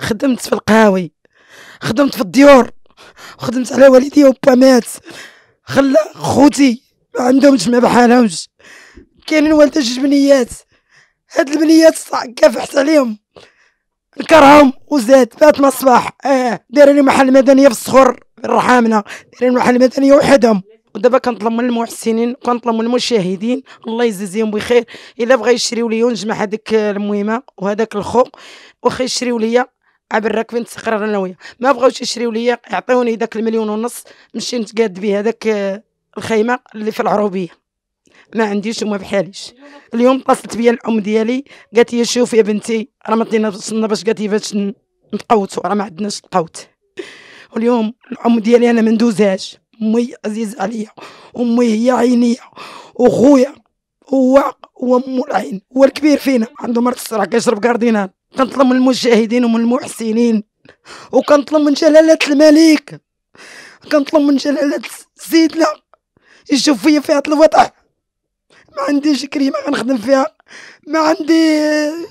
خدمت في القهاوي، خدمت في الديور، خدمت على والديا وبا مات، خلى خوتي ما عندهمش ما بحالهمش. كاينين والدة جوج بنيات، هاد البنيات كافحت عليهم نكرهم وزاد باتنا الصباح. دايرين لي محل مدنيه في الصخور في الرحامنه، دايرين محل مدنيه وحدهم. ودابا كنطلب من المحسنين وكنطلب من المشاهدين الله يجازيهم بخير، الا بغا يشريو ليا ونجمع هذيك المهمه وهذاك الخو واخا يشريو ليا عبر راكبين تقرر انا وياه. ما بغاوش يشريو ليا يعطيوني داك المليون ونص نمشي نتقاد به هذاك الخيمه اللي في العروبيه. ما عنديش وما بحاليش. اليوم اتصلت بيا الام ديالي قالت لي شوف يا بنتي راه ما طينا باش قالت لي باش نقوتوا راه ما عندناش القوت. واليوم الام ديالي انا ما ندوزهاش، امي عزيزه عليا، امي هي عينيا وخويا هو ام العين، هو الكبير فينا عنده مرض الصرع كيشرب كاردينال. كنطلب من المشاهدين ومن المحسنين وكنطلب من جلاله الملك، كنطلب من جلاله سيدنا يشوف فيا في هذا الوضع. ما عنديش كريمه غنخدم فيها، ما عندي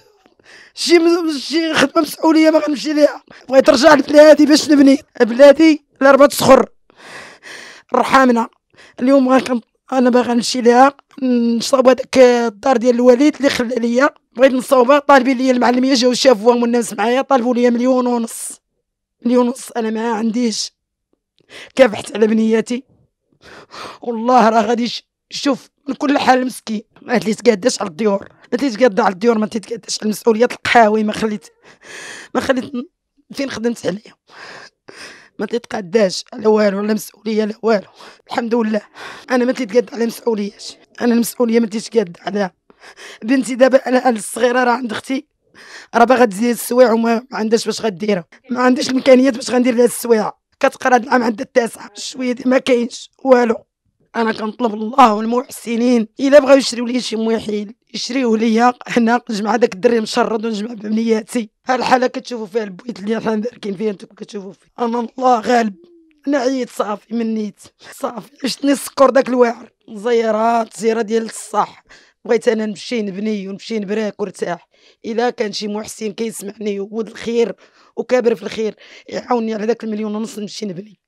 شي خدمه مسؤوليه ما غنمشي ليها. بغيت نرجع لبلادي باش نبني بلادي لربات صخر الرحامنه. اليوم انا باغا نمشي ليها نصاوب هذاك الدار ديال الوالد اللي خلى ليا، بغيت نصاوبها. طالبين ليا المعلميه جاو شافوها والناس معايا طالبوا ليا مليون ونص. مليون ونص انا ما عنديش، كافحت على بنياتي والله راه غادي شوف من كل حال مسكين. ما تيتقاداش على الديور، ما تيتقادا على الديور، ما تيتقاداش على المسؤوليات القهاوي. ما خليت فين خدمت عليهم، ما تيتقاداش على والو، لا مسؤوليه لا والو. الحمد لله انا ما تيتقاد على مسؤوليات، انا المسؤوليه ما تيتقاد عليها. بنتي دابا انا الصغيره راه عند اختي راه باغا تزيد السوايع وما عندهاش باش غديرها، ما عنديش الامكانيات باش غندير لها السوايع. كتقرا هاد العام عندها التاسعه شويه ما كاينش والو. انا كنطلب الله والمحسنين الا بغاو يشريو لي شي مويحيل يشريوه ليا هنا، نجمع داك الدري مشرد ونجمع بنياتي. ها الحاله كتشوفوا فيها البيوت اللي حنا باركين فيها نتوما كتشوفوا فيه. انا الله غالب، انا عييت صافي من نيت صافي. عشتني السكر داك الواعر زياره ديال الصح. بغيت انا نمشي نبني ونمشي نبراك ونرتاح. الا كان شي محسن كيسمعني وود الخير وكابر في الخير يعاوني على داك المليون ونص نمشي نبني.